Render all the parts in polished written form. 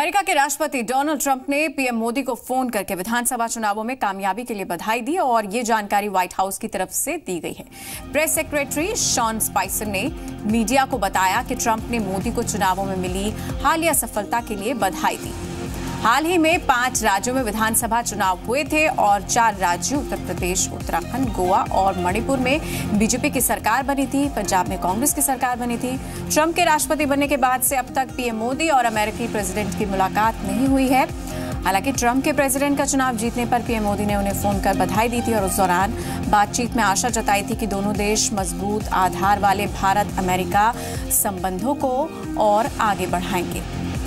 America के राष्ट्रपति Donald Trump ने पीएम मोदी को फोन करके विधानसभा चुनावों में कामयाबी के लिए बधाई दी और ये जानकारी व्हाइट हाउस की तरफ से दी गई है। प्रेस सेक्रेटरी शॉन स्पाइसर ने मीडिया को बताया कि ट्रंप ने मोदी को चुनावों में मिली हालिया सफलता के लिए बधाई दी। हाल ही में 5 राज्यों में विधानसभा चुनाव हुए थे और 4 राज्यों उत्तर प्रदेश, उत्तराखंड, गोवा और मणिपुर में बीजेपी की सरकार बनी थी। पंजाब में कांग्रेस की सरकार बनी थी। ट्रंप के राष्ट्रपति बनने के बाद से अब तक पीएम मोदी और अमेरिकी प्रेसिडेंट की मुलाकात नहीं हुई है। हालांकि ट्रंप के प्रेसिडेंट का चुनाव जीतने पर पीएम मोदी ने उन्हें फोन कर बधाई दी थी और उस दौरान बातचीत में आशा जताई थी कि दोनों देश मजबूत आधार वाले भारत अमेरिका संबंधों को और आगे बढ़ाएंगे।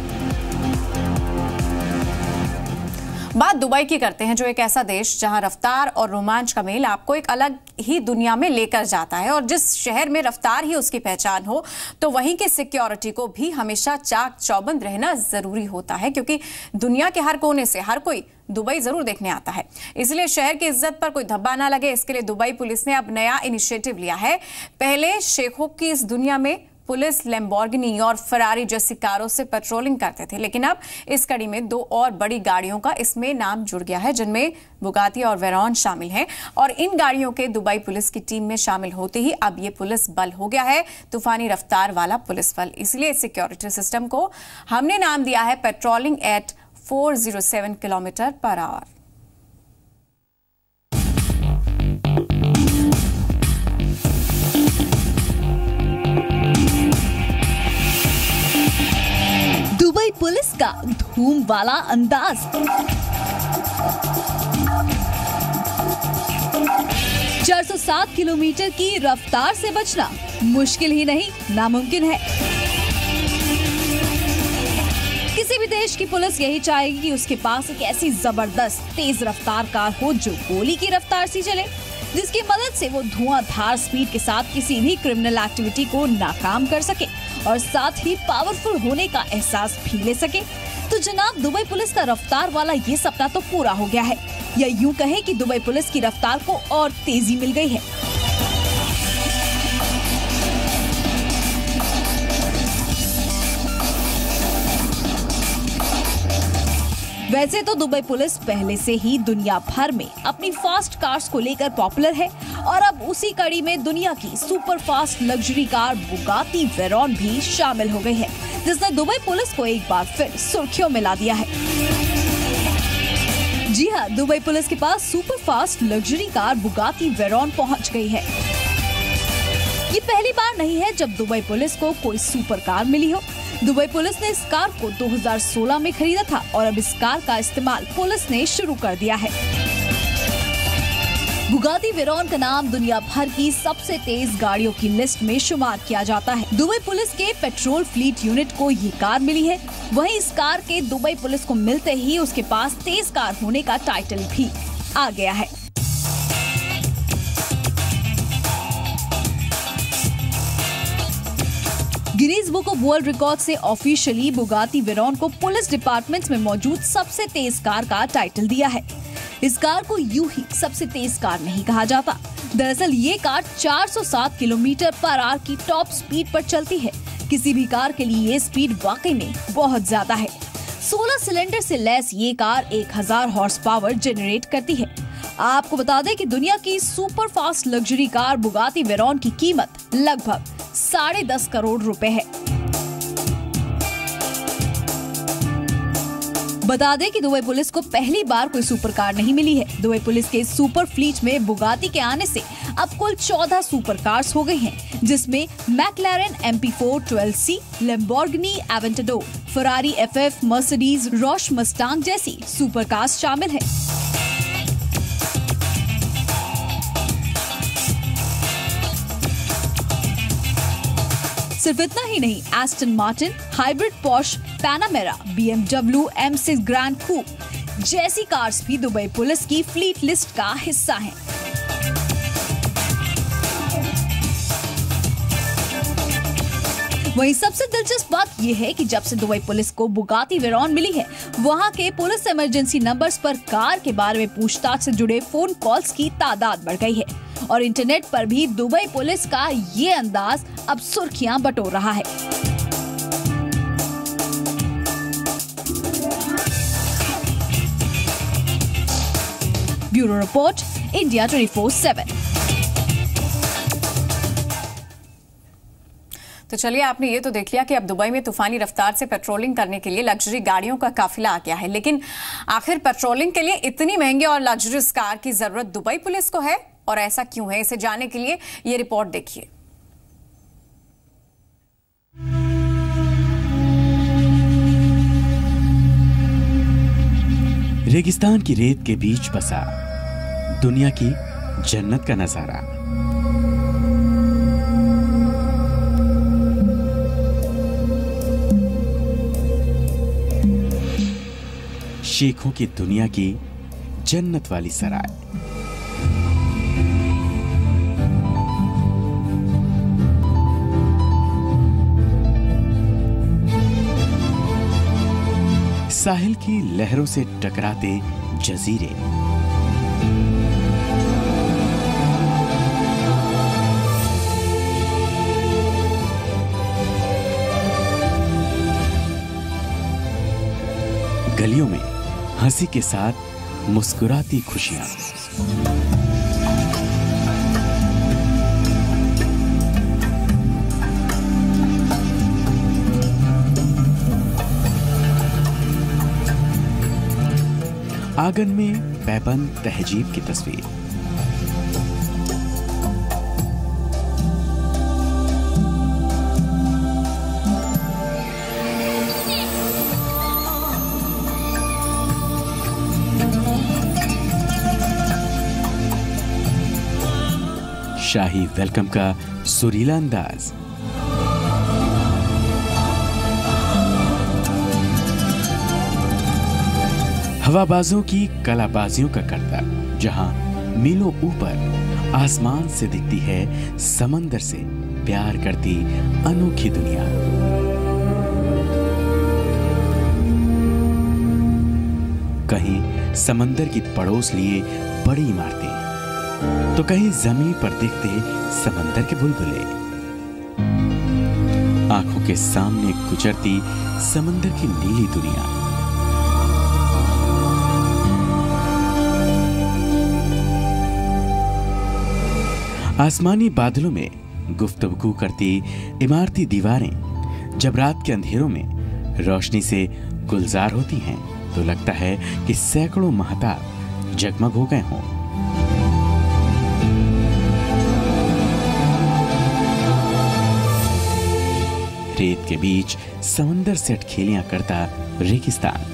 बात दुबई की करते हैं, जो एक ऐसा देश जहां रफ्तार और रोमांच का मेल आपको एक अलग ही दुनिया में लेकर जाता है। और जिस शहर में रफ्तार ही उसकी पहचान हो तो वहीं के सिक्योरिटी को भी हमेशा चाक चौबंद रहना जरूरी होता है, क्योंकि दुनिया के हर कोने से हर कोई दुबई जरूर देखने आता है। इसलिए शहर की इज्जत पर कोई धब्बा ना लगे, इसके लिए दुबई पुलिस ने अब नया इनिशिएटिव लिया है। पहले शेखों की इस दुनिया में पुलिस लैम्बोर्गिनी और फरारी जैसी कारों से पेट्रोलिंग करते थे, लेकिन अब इस कड़ी में 2 और बड़ी गाड़ियों का इसमें नाम जुड़ गया है, जिनमें बुगाती और वेरॉन शामिल हैं। और इन गाड़ियों के दुबई पुलिस की टीम में शामिल होते ही अब ये पुलिस बल हो गया है, तूफानी रफ्तार वाला पुलिस बल। इसलिए सिक्योरिटी सिस्टम को हमने नाम दिया है patrolling at 407 kilometre per hour. Dubai police का धूम वाला अंदाज, ₹407 किलोमीटर की रफ्तार से बचना मुश्किल ही नहीं, नामुमकिन है। किसी भी देश की पुलिस यही चाहेगी कि उसके पास एक ऐसी जबरदस्त तेज रफ्तार कार हो जो गोली की रफ्तार से चले, जिसकी मदद से वो धुआंधार स्पीड के साथ किसी भी क्रिमिनल एक्टिविटी को नाकाम कर सके और साथ ही पावरफुल होने का एहसास भी ले सके। तो जनाब, दुबई पुलिस का रफ्तार वाला ये सपना तो पूरा हो गया है, या यूं कहें कि दुबई पुलिस की रफ्तार को और तेजी मिल गई है। वैसे तो दुबई पुलिस पहले से ही दुनिया भर में अपनी फास्ट कार्स को लेकर पॉपुलर है और अब उसी कड़ी में दुनिया की super fast luxury car Bugatti Veyron भी शामिल हो गई है, जिसने दुबई पुलिस को एक बार फिर सुर्खियों में ला दिया है। जी हां, दुबई पुलिस के पास super fast luxury car Bugatti Veyron पहुंच गई है। ये पहली बार नहीं है जब दुबई पुलिस को कोई सुपर कार मिली हो। दुबई पुलिस ने इस कार को 2016 में खरीदा था और अब इस कार का इस्तेमाल पुलिस ने शुरू कर दिया है। बुगाती वेरॉन का नाम दुनिया भर की सबसे तेज गाड़ियों की लिस्ट में शुमार किया जाता है। दुबई पुलिस के पेट्रोल फ्लीट यूनिट को ये कार मिली है। वहीं इस कार के दुबई पुलिस को मिलते ही उसके पास तेज कार होने का टाइटल भी आ गया है। Guinness book of world record से ऑफिशियली बुगाती वेरॉन को पुलिस डिपार्टमेंट में मौजूद सबसे तेज कार का टाइटल दिया है। इस कार को यूं ही सबसे तेज कार नहीं कहा जाता। दरअसल ये कार 407 किलोमीटर पर आवर की टॉप स्पीड पर चलती है। किसी भी कार के लिए ये स्पीड वाकई में बहुत ज्यादा है। 16 सिलेंडर से लैस ये कार 1000 हॉर्स पावर जनरेट करती है। आपको बता दें कि दुनिया की super fast luxury car Bugatti Veyron की कीमत लगभग 10.5 करोड़ रुपए है। बता दें कि दुबई पुलिस को पहली बार कोई सुपर कार नहीं मिली है। दुबई पुलिस के सुपर फ्लीट में बुगाती के आने से अब कुल 14 सुपर कार्स हो गई हैं, जिसमें McLaren MP4 12C, Lamborghini Aventador, Ferrari FF, Mercedes Roush Mustang जैसी सुपर कार्स शामिल है। सिर्फ इतना ही नहीं, Aston Martin, hybrid Porsche, Panamera, BMW M6 grand coupe जैसी कार्स भी दुबई पुलिस की फ्लीट लिस्ट का हिस्सा हैं। वहीं सबसे दिलचस्प बात यह है कि जब से दुबई पुलिस को बुगाती वेरॉन मिली है, वहां के पुलिस इमरजेंसी नंबर्स पर कार के बारे में पूछताछ से जुड़े फोन कॉल्स की तादाद बढ़ गई है और इंटरनेट पर भी दुबई पुलिस का ये अंदाज अब सुर्खियां बटोर रहा है। Bureau report, India 24/7। तो चलिए, आपने ये तो देख लिया कि अब दुबई में तूफानी रफ्तार से पेट्रोलिंग करने के लिए लग्जरी गाड़ियों का काफिला आ गया है। लेकिन आखिर पेट्रोलिंग के लिए इतनी महंगी और लग्जरियस कार की जरूरत दुबई पुलिस को है, और ऐसा क्यों है, इसे जानने के लिए ये रिपोर्ट देखिए। रेगिस्तान की रेत के बीच बसा दुनिया की जन्नत का नजारा। शेखों की दुनिया की जन्नत वाली सराय। साहिल की लहरों से टकराते जजीरे, गलियों में हंसी के साथ मुस्कुराती खुशियां। आंगन में पैबंद तहजीब की तस्वीर। शाही वेलकम का सुरीला अंदाज। हवाबाजों की कलाबाजियों का करता, जहां मीलों ऊपर आसमान से दिखती है समंदर से प्यार करती अनोखी दुनिया। कहीं समंदर की पड़ोस लिए बड़ी इमारतें, तो कहीं जमीन पर दिखते समंदर के बुलबुले। आंखों के सामने गुजरती समंदर की नीली दुनिया। आसमानी बादलों में गुफ्तगू करती इमारती दीवारें जब रात के अंधेरों में रोशनी से गुलजार होती हैं, तो लगता है कि सैकड़ों महताब जगमग हो गए हों। रेत के बीच समंदर से अटखेलियां करता रेगिस्तान।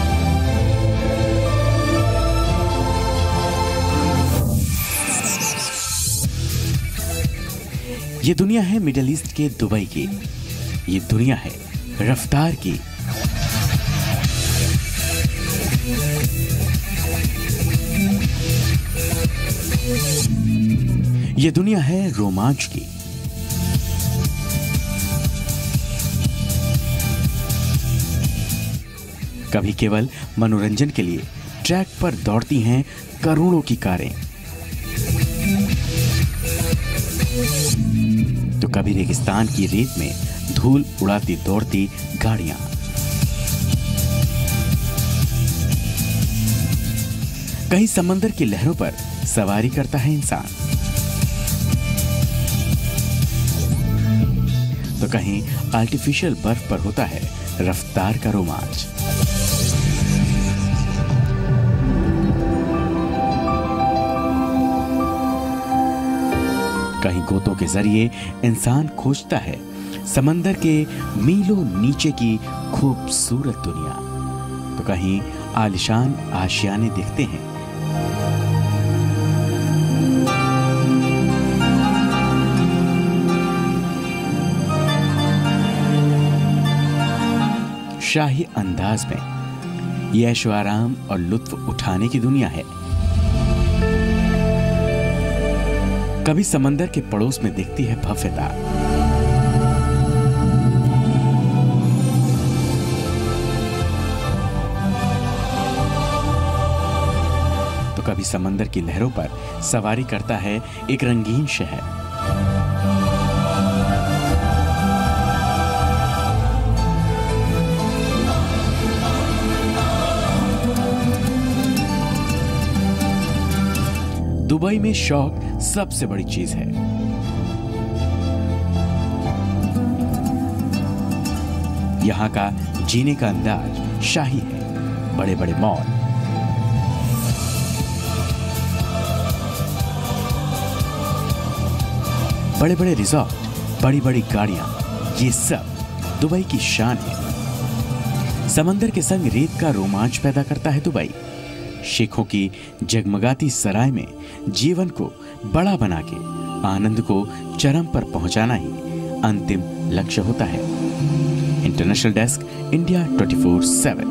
ये दुनिया है मिडिल ईस्ट के दुबई की। ये दुनिया है रफ्तार की। ये दुनिया है रोमांच की। कभी केवल मनोरंजन के लिए ट्रैक पर दौड़ती हैं करोड़ों की कारें, तो कभी रेगिस्तान की रेत में धूल उड़ाती दौड़ती गाड़ियां। कहीं समंदर की लहरों पर सवारी करता है इंसान, तो कहीं आर्टिफिशियल बर्फ पर होता है रफ्तार का रोमांच। कहीं गोतों के जरिए इंसान खोजता है समंदर के मीलों नीचे की खूबसूरत दुनिया, तो कहीं आलिशान आशियाने दिखते हैं। शाही अंदाज में ये ऐशो आराम और लुत्फ उठाने की दुनिया है। कभी समंदर के पड़ोस में दिखती है भव्यता, तो कभी समंदर की लहरों पर सवारी करता है एक रंगीन शहर। दुबई में शौक सबसे बड़ी चीज है। यहाँ का जीने का अंदाज शाही है। बड़े बड़े मॉल, बड़े बड़े रिजॉर्ट, बड़ी बड़ी गाड़ियां, ये सब दुबई की शान है। समंदर के संग रेत का रोमांच पैदा करता है दुबई। शेखों की जगमगाती सराय में जीवन को बड़ा बना के आनंद को चरम पर पहुंचाना ही अंतिम लक्ष्य होता है। International desk, India 24/7।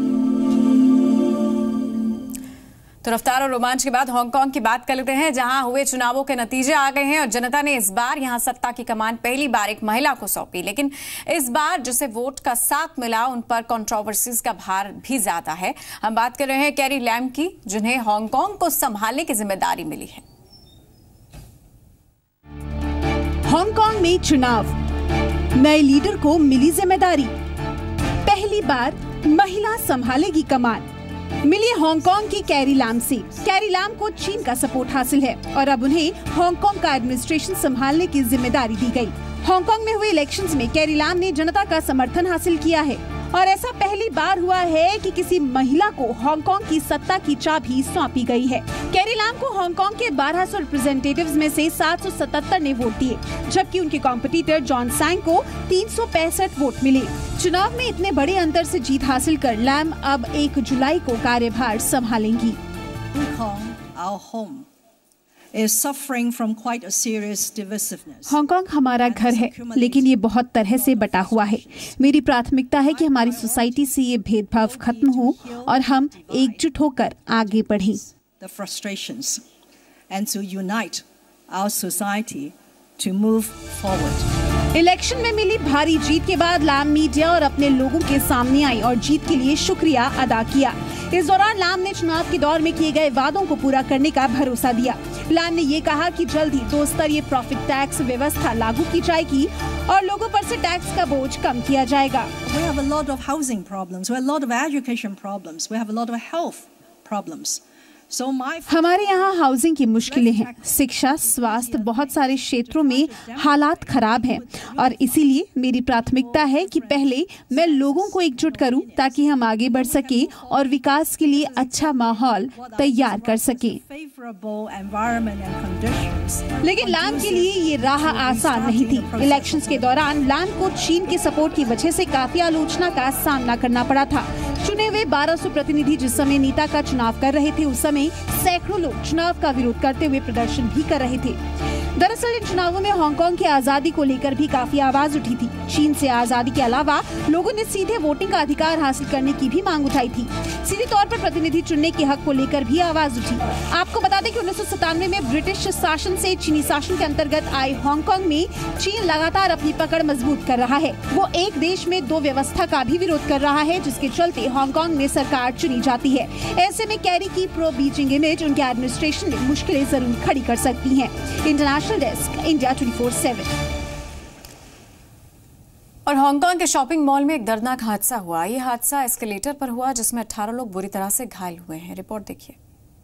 तो रफ्तार और रोमांच के बाद हांगकांग की बात कर लेते हैं, जहां हुए चुनावों के नतीजे आ गए हैं और जनता ने इस बार यहां सत्ता की कमान पहली बार एक महिला को सौंपी। लेकिन इस बार जिसे वोट का साथ मिला, उन पर कंट्रोवर्सीज का भार भी ज्यादा है। हम बात कर रहे हैं कैरी लैम की, जिन्हें हांगकांग को संभालने की जिम्मेदारी मिली है। हांगकांग में चुनाव, नए लीडर को मिली जिम्मेदारी। पहली बार महिला संभालेगी कमान। मिली हांगकांग की कैरी लैम से। कैरी लैम को चीन का सपोर्ट हासिल है और अब उन्हें हांगकांग का एडमिनिस्ट्रेशन संभालने की जिम्मेदारी दी गई। हांगकांग में हुए इलेक्शंस में कैरी लैम ने जनता का समर्थन हासिल किया है और ऐसा पहली बार हुआ है कि किसी महिला को हांगकांग की सत्ता की चाबी सौंपी गई है। कैरी लैम को हांगकांग के 1200 रिप्रेजेंटेटिव्स में से 777 ने वोट दिए, जबकि उनके कॉम्पिटिटर जॉन सैंग को 365 वोट मिले। चुनाव में इतने बड़े अंतर से जीत हासिल कर लैम अब 1 जुलाई को कार्यभार संभालेंगी। हांगकांग हमारा घर है, लेकिन ये बहुत तरह से बटा हुआ है। मेरी प्राथमिकता है कि हमारी सोसाइटी से ये भेदभाव खत्म हो और हम एकजुट होकर आगे बढ़ें। इलेक्शन में मिली भारी जीत के बाद लैम मीडिया और अपने लोगों के सामने आई और जीत के लिए शुक्रिया अदा किया। इस दौरान लैम ने चुनाव के दौर में किए गए वादों को पूरा करने का भरोसा दिया। लैम ने ये कहा कि जल्द ही 2 स्तरीय प्रॉफिट टैक्स व्यवस्था लागू की जाएगी और लोगों पर से टैक्स का बोझ कम किया जाएगा। We have a lot of housing problems, we have a lot of education problems, we have a lot of health problems. हमारे यहाँ हाउसिंग की मुश्किलें हैं, शिक्षा, स्वास्थ्य, बहुत सारे क्षेत्रों में हालात खराब हैं और इसीलिए मेरी प्राथमिकता है कि पहले मैं लोगों को एकजुट करूं ताकि हम आगे बढ़ सके और विकास के लिए अच्छा माहौल तैयार कर सके। लेकिन लैम के लिए ये राह आसान नहीं थी। इलेक्शंस के दौरान लैम को चीन के सपोर्ट की वजह से काफी आलोचना का सामना करना पड़ा था। चुने हुए 1200 प्रतिनिधि जिस समय नेता का चुनाव कर रहे थे, उस समय सैकड़ों लोग चुनाव का विरोध करते हुए प्रदर्शन भी कर रहे थे। दरअसल इन चुनावों में हांगकांग की आजादी को लेकर भी काफी आवाज उठी थी। चीन से आजादी के अलावा लोगों ने सीधे वोटिंग का अधिकार हासिल करने की भी मांग उठाई थी। सीधे तौर पर प्रतिनिधि चुनने के हक को लेकर भी आवाज उठी। आपको बता दें कि 1997 में ब्रिटिश शासन से चीनी शासन के अंतर्गत आए हांगकांग में चीन लगातार अपनी पकड़ मजबूत कर रहा है। वो एक देश में 2 व्यवस्था का भी विरोध कर रहा है, जिसके चलते हांगकांग में सरकार चुनी जाती है। ऐसे में कैरी की प्रो बीजिंग इमेज उनके एडमिनिस्ट्रेशन में मुश्किलें जरूर खड़ी कर सकती हैं। International desk, India 24/7। और हांगकांग के शॉपिंग मॉल में एक दर्दनाक हादसा हुआ। ये हादसा एस्केलेटर पर हुआ, जिसमें 18 लोग बुरी तरह से घायल हुए हैं। रिपोर्ट देखिए।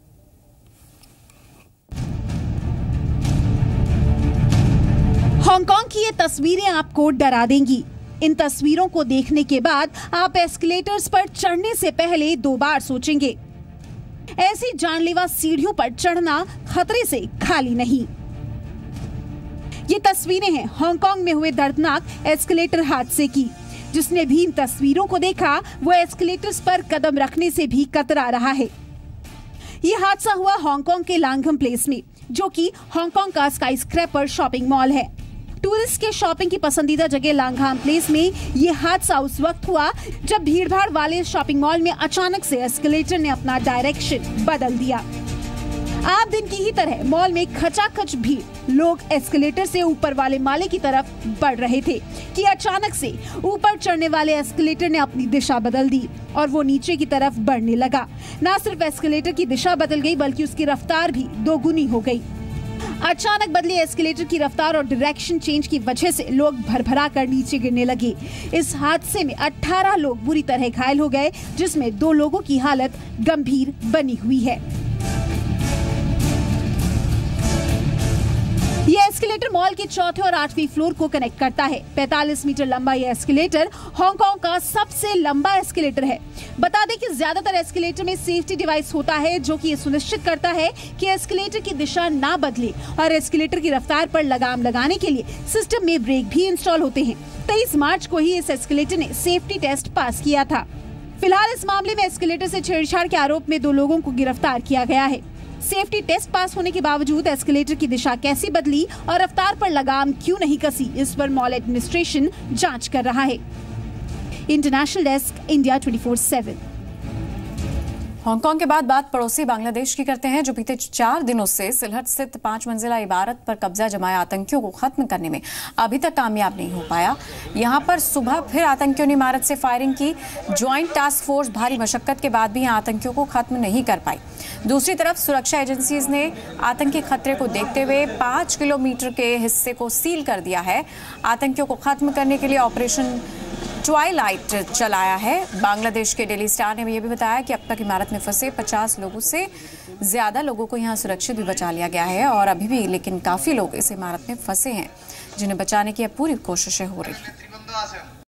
हांगकांग की ये तस्वीरें आपको डरा देंगी। इन तस्वीरों को देखने के बाद आप एस्केलेटर्स पर चढ़ने से पहले 2 बार सोचेंगे। ऐसी जानलेवा सीढ़ियों पर चढ़ना खतरे से खाली नहीं। ये तस्वीरें हैं हांगकांग में हुए दर्दनाक एस्केलेटर हादसे की। जिसने भी इन तस्वीरों को देखा, वो एस्केलेटर्स पर कदम रखने से भी कतरा रहा है। ये हादसा हुआ हांगकांग के लांगहम प्लेस में, जो कि हांगकांग का स्काई स्क्रैपर शॉपिंग मॉल है। टूरिस्ट के शॉपिंग की पसंदीदा जगह लांगहम प्लेस में ये हादसा उस वक्त हुआ जब भीड़भाड़ वाले शॉपिंग मॉल में अचानक से एस्केलेटर ने अपना डायरेक्शन बदल दिया। आप दिन की ही तरह मॉल में खचाखच भीड़, लोग एस्केलेटर से ऊपर वाले माले की तरफ बढ़ रहे थे कि अचानक से ऊपर चढ़ने वाले एस्केलेटर ने अपनी दिशा बदल दी और वो नीचे की तरफ बढ़ने लगा। न सिर्फ एस्केलेटर की दिशा बदल गई, बल्कि उसकी रफ्तार भी दोगुनी हो गई। अचानक बदली एस्केलेटर की रफ्तार और डायरेक्शन चेंज की वजह से लोग भरभरा कर नीचे गिरने लगे। इस हादसे में 18 लोग बुरी तरह घायल हो गए, जिसमें 2 लोगों की हालत गंभीर बनी हुई है। एस्केलेटर मॉल के चौथे और 8वीं फ्लोर को कनेक्ट करता है। 45 मीटर लंबा यह एस्केलेटर हांगकांग का सबसे लंबा एस्केलेटर है। बता दें कि ज्यादातर एस्केलेटर में सेफ्टी डिवाइस होता है जो कि ये सुनिश्चित करता है कि एस्केलेटर की दिशा ना बदले और एस्केलेटर की रफ्तार पर लगाम लगाने के लिए सिस्टम में ब्रेक भी इंस्टॉल होते हैं। 23 मार्च को ही इस एस्केलेटर ने सेफ्टी टेस्ट पास किया था। फिलहाल इस मामले में एस्केलेटर से छेड़छाड़ के आरोप में 2 लोगों को गिरफ्तार किया गया है। सेफ्टी टेस्ट पास होने के बावजूद एस्केलेटर की दिशा कैसी बदली और रफ्तार पर लगाम क्यों नहीं कसी, इस पर मॉल एडमिनिस्ट्रेशन जांच कर रहा है। International desk, India 24/7। हांगकांग के बाद बात पड़ोसी बांग्लादेश की करते हैं, जो बीते 4 दिनों से सिलहट स्थित 5 मंजिला इमारत पर कब्जा जमाए आतंकियों को खत्म करने में अभी तक कामयाब नहीं हो पाया। यहां पर सुबह फिर आतंकियों ने इमारत से फायरिंग की। ज्वाइंट टास्क फोर्स भारी मशक्कत के बाद भी यहां आतंकियों को खत्म नहीं कर पाई। दूसरी तरफ सुरक्षा एजेंसीज ने आतंकी खतरे को देखते हुए 5 किलोमीटर के हिस्से को सील कर दिया है। आतंकियों को खत्म करने के लिए ऑपरेशन ट्वाइलाइट चलाया है। बांग्लादेश के डेली स्टार ने यह भी बताया कि अब तक इमारत में फंसे 50 लोगों से ज्यादा लोगों को यहां सुरक्षित भी बचा लिया गया है और अभी भी लेकिन काफी लोग इस इमारत में फंसे हैं, जिन्हें बचाने की अब पूरी कोशिशें हो रही हैं।